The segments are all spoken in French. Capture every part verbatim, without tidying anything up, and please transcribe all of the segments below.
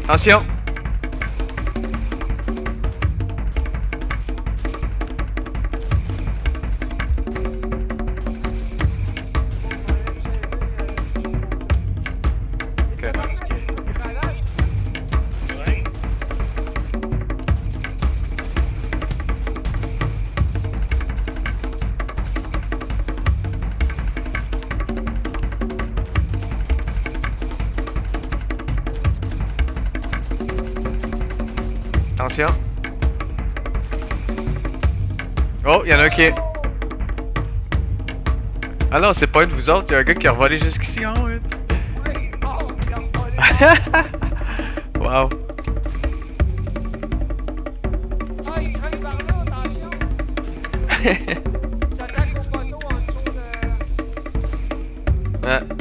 Attention! Attention. Oh, il y en a un qui est... Ah non, c'est pas un de vous autres, il y a un gars qui a revolé jusqu'ici en haut. Hein. Oui, oh, il a revolé. Wow. Ah, il grimpe par là, attention. Il s'attaque au poteau en dessous de... Ah.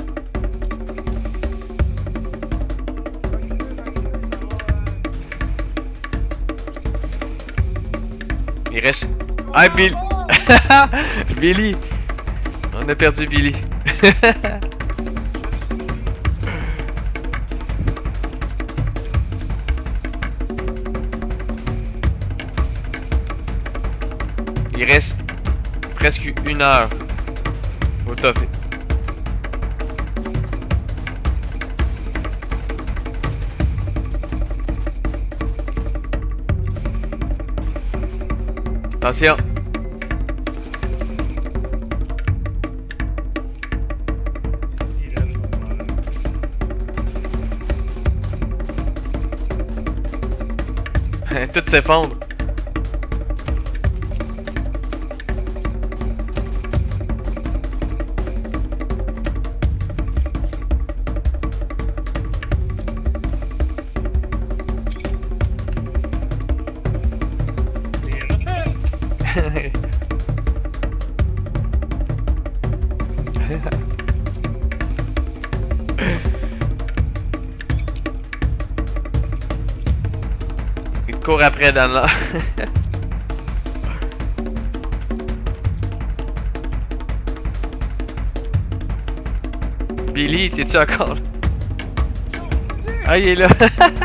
Il reste... Ah, Bill! Billy! On a perdu Billy. Il reste presque une heure au top. Attention. Tout s'effondre. Il court après dans là. Billy, t'es-tu encore là? Ah, il est là.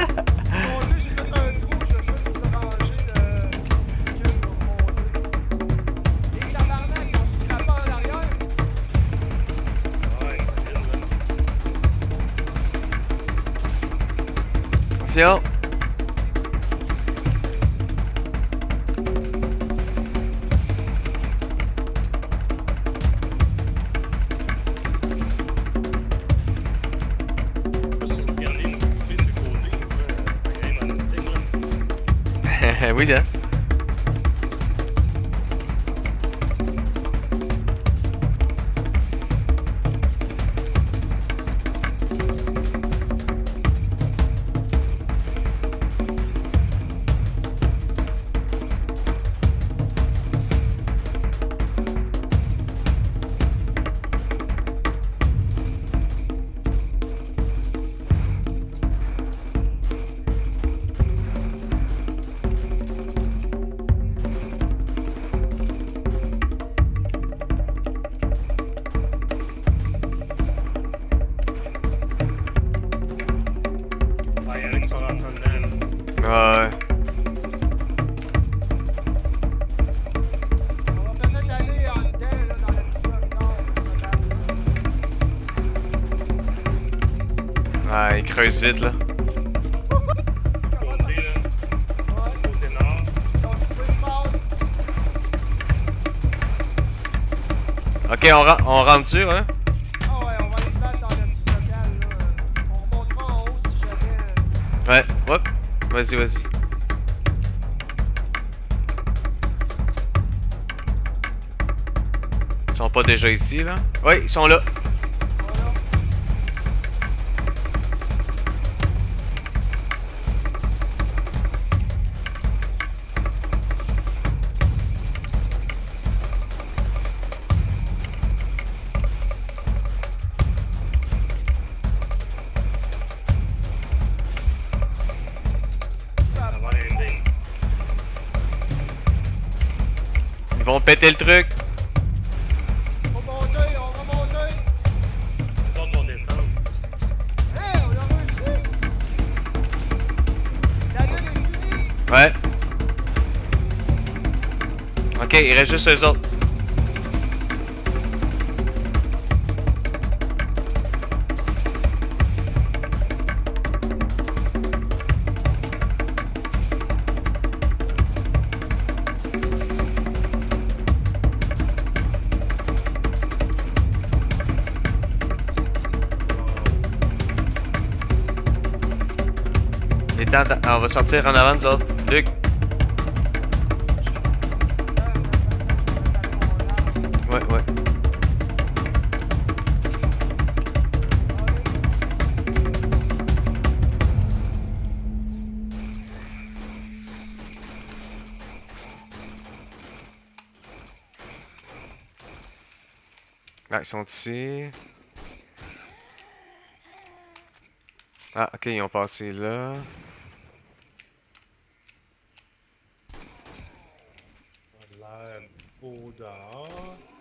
Attention. Oui, hein. Ouais. On va peut-être aller en dedans, là, dans le petit corridor. Ouais, il creuse vite, là. Côté, là. Côté nord. Ok, on, ra on rentre dessus, hein? Ah ouais, on va aller se battre dans le petit local, là. On remontera en haut si jamais... Ouais, hop. Vas-y, vas-y. Ils sont pas déjà ici, là? Oui, ils sont là. Voilà. Ils vont péter le truc. On va monter, on va monter. Les autres vont descendre. Hey, on a réussi. Ouais. Ok, il reste juste eux autres. Les temps, on va sortir en avant nous autres. Luc. Ouais, ouais. Ah, ils sont ici. Ah, ok, ils ont passé là. Ça a l'air beau dehors.